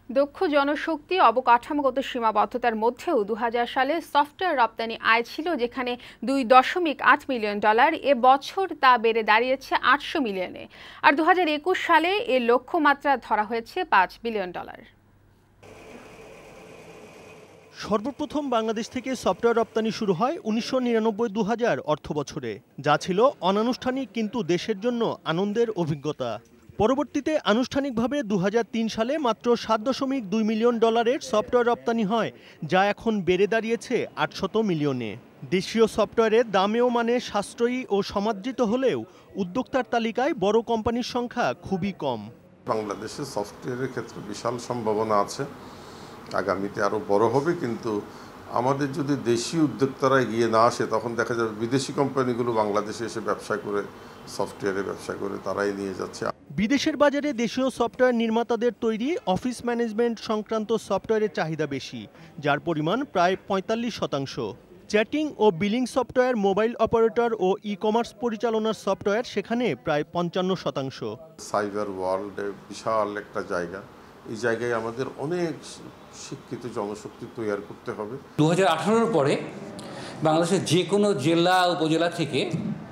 দক্ষ জনশক্তি অবকাঠামোগত সীমাবদ্ধতার মধ্যেও ২০০০ সালে সফটওয়্যার রপ্তানি আয় ছিল যেখানে $2.8 মিলিয়ন। এ বছর তা বেড়ে দাঁড়িয়েছে $800 মিলিয়নে। আর ২০২১ সালে এর লক্ষ্যমাত্রা ধরা হয়েছে $5 বিলিয়ন। সর্বপ্রথম বাংলাদেশ থেকে সফটওয়্যার রপ্তানি শুরু হয় ১৯৯৯-২০০০ অর্থবছরে, যা ছিল অনানুষ্ঠানিক কিন্তু দেশের জন্য আনন্দের অভিজ্ঞতা। পরবর্তীতে আনুষ্ঠানিকভাবে ২০০৩ সালে মাত্র $7.2 মিলিয়ন সফটওয়্যার রপ্তানি হয়, যা এখন বেড়ে দাঁড়িয়েছে $800 মিলিয়নে। দেশীয় সফটওয়্যারের দামেও মানে সাশ্রয়ী ও সমাদৃত হলেও উদ্যোক্তার তালিকায় বড় কোম্পানির সংখ্যা খুবই কম। বাংলাদেশের সফটওয়্যারের ক্ষেত্রে বিশাল সম্ভাবনা আছে, আগামীতে আরও বড় হবে, কিন্তু আমাদের যদি দেশি উদ্যোক্তারা এগিয়ে না আসে তখন দেখা যাবে বিদেশি কোম্পানিগুলো বাংলাদেশে এসে ব্যবসা করে, সফটওয়্যারে ব্যবসা করে তারাই নিয়ে যাচ্ছে। বিদেশের বাজারে দেশীয় সফটওয়্যার নির্মাতাদের তৈরি অফিস ম্যানেজমেন্ট সংক্রান্ত সফটওয়্যারের চাহিদা বেশি, যার পরিমাণ প্রায় ৪৫%। চ্যাটিং ও বিলিং সফটওয়্যার, মোবাইল অপারেটর ও ই কমার্স পরিচালনার সফটওয়্যার সেখানে প্রায় ৫৫%। সাইবার ওয়ার্ল্ডে বিশাল একটা জায়গা, এই জায়গায় আমাদের অনেক শিক্ষিত জনশক্তি তৈরি করতে হবে। ২০১৮ পরে বাংলাদেশের যে কোনো জেলা উপজেলা থেকে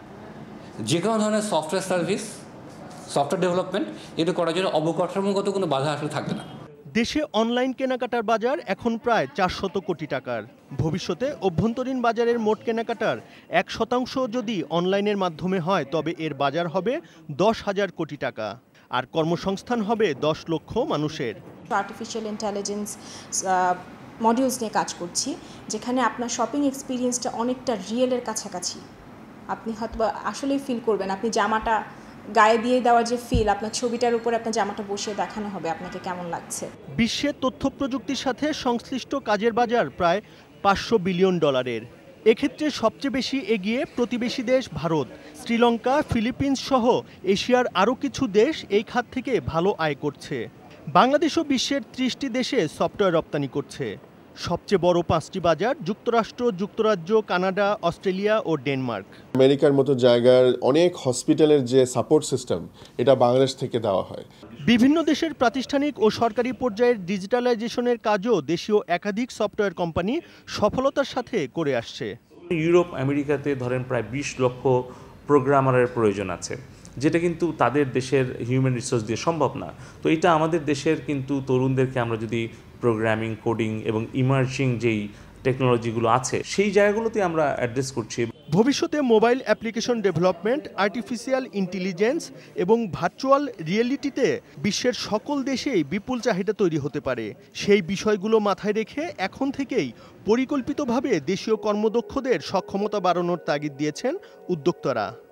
যে কোনো ধরনের সফটওয়্যার সার্ভিস, সফটওয়্যার ডেভেলপমেন্ট এটা করার জন্য অবকাঠামোগত কোনো বাধা আসলে থাকবে না। দেশে অনলাইন কেনাকাটার বাজার এখন প্রায় ৪০০ কোটি টাকার। ভবিষ্যতে অভ্যন্তরীণ বাজারের মোট কেনাকাটার ১% যদি অনলাইনের মাধ্যমে হয় তবে এর বাজার হবে ১০,০০০ কোটি টাকা, আর কর্মসংস্থান হবে ১০ লক্ষ মানুষের। আর্টিফিশিয়াল ইন্টেলিজেন্স মডিউলস নিয়ে কাজ করছি, যেখানে আপনার শপিং এক্সপিরিয়েন্সটা অনেকটা রিয়েলের কাছাকাছি। আপনি হয়তো আসলেই ফিল করবেন, আপনি জামাটা গায়ে দিয়ে দেওয়ার যে ফিল, আপনার ছবিটার উপরে আপনার জামাটা বসিয়ে দেখানো হবে আপনাকে কেমন লাগছে। বিশ্বের তথ্য প্রযুক্তির সাথে সংশ্লিষ্ট কাজের বাজার প্রায় $500 বিলিয়ন। এক্ষেত্রে সবচেয়ে বেশি এগিয়ে প্রতিবেশী দেশ ভারত, শ্রীলঙ্কা, ফিলিপিন্স সহ এশিয়ার আরও কিছু দেশ এই খাত থেকে ভালো আয় করছে। বাংলাদেশও বিশ্বের ৩০টি দেশে সফটওয়্যার রপ্তানি করছে। সবচেয়ে বড় ৫টি বাজার যুক্তরাষ্ট্র, যুক্তরাজ্য, কানাডা, অস্ট্রেলিয়া ও ডেনমার্ক। আমেরিকার মতো জায়গার অনেক হসপিটালের যে সাপোর্ট সিস্টেম, এটা বাংলাদেশ থেকে দেওয়া হয়। বিভিন্ন দেশের প্রাতিষ্ঠানিক ও সরকারি পর্যায়ের ডিজিটালাইজেশনের কাজও দেশীয় একাধিক সফটওয়্যার কোম্পানি সফলতার সাথে করে আসছে। ইউরোপ, আমেরিকাতে ধরেন প্রায় ২০ লক্ষ প্রোগ্রামারের প্রয়োজন আছে, যেটা কিন্তু তাদের দেশের হিউম্যান রিসোর্স দিয়ে সম্ভব না। তো এটা আমাদের দেশের কিন্তু তরুণদেরকে আমরা যদি প্রোগ্রামিং, কোডিং এবং ইমার্জিং যেই টেকনোলজিগুলো আছে সেই জায়গাগুলোতে আমরা অ্যাড্রেস করছি। ভবিষ্যতে mobile application development, artificial intelligence এবং ভার্চুয়াল রিয়েলিটিতে বিশ্বের সকল দেশেই বিপুল চাহিদা তৈরি হতে পারে। সেই বিষয়গুলো মাথায় রেখে এখন থেকেই পরিকল্পিতভাবে দেশীয় কর্মদক্ষদের সক্ষমতা বাড়ানোর তাগিদ দিয়েছেন উদ্যোক্তারা।